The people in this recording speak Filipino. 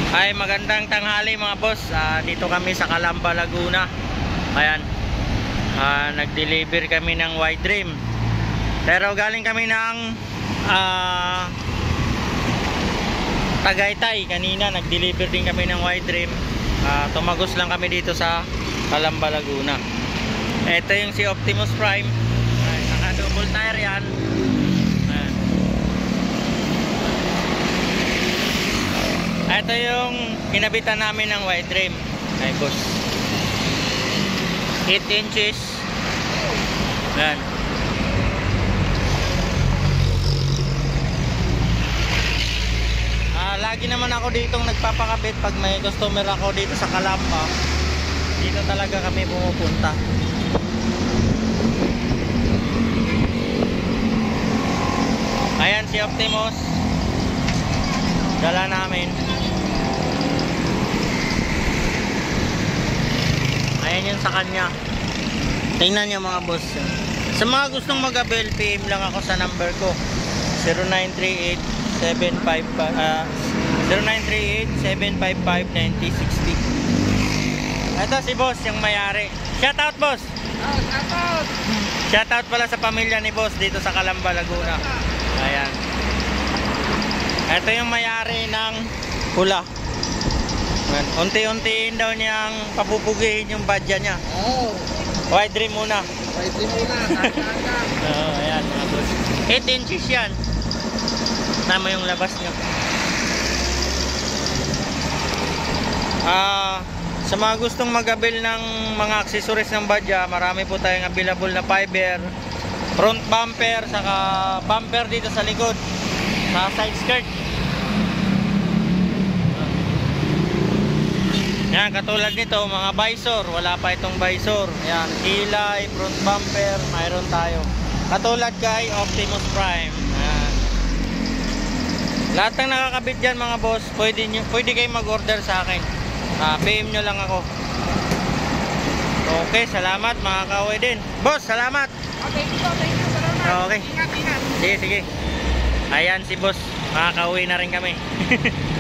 Ay, magandang tanghali mga boss. Dito kami sa Calamba, Laguna. Ayan. Nag-deliver kami ng wide rim. Pero galing kami ng Tagaytay. Kanina nag-deliver din kami ng wide rim. Tumagos lang kami dito sa Calamba, Laguna. Ito yung si Optimus Prime. Naka-double tire yan. Ito yung kinabitan namin ng wide rim. Ay boss, 8 inches. Yan. Lagi naman ako ditong nagpapakabit pag may customer ako dito sa Calamba. Dito talaga kami pumupunta. Ayan si Optimus, dala namin. Ayan yun sa kanya. Tingnan nyo mga boss. Sa mga gustong mag-abel, PM lang ako sa number ko, 0938-755-9060. Ito si boss, yung mayari. Shout out boss. Shout out. Shout out pala sa pamilya ni boss dito sa Calamba, Laguna. Ayan. Ito yung mayari ng pula. Unti-untiin daw niyang papupugihin yung badya niya. Oh. Wide rim muna. Wide rim muna. Ayan mga boss. 8 inches yan. Tama yung labas niya. Sa mga gustong mag-abil ng mga accessories ng badya, marami po tayong available na fiber, front bumper, saka bumper dito sa likod, sa side skirt. Yan, katulad nito, mga visor, wala pa itong visor. Yan, kilay, front bumper, mayroon tayo. Katulad kay Optimus Prime. Yan. Lahat ng nakakabit dyan mga boss, pwede kayo mag-order sa akin. PM nyo lang ako. Okay, salamat mga kaway din. Boss, salamat. Okay, thank you, salamat. Okay. Ingat. Sige. Ayan si boss, makakauwi na rin kami.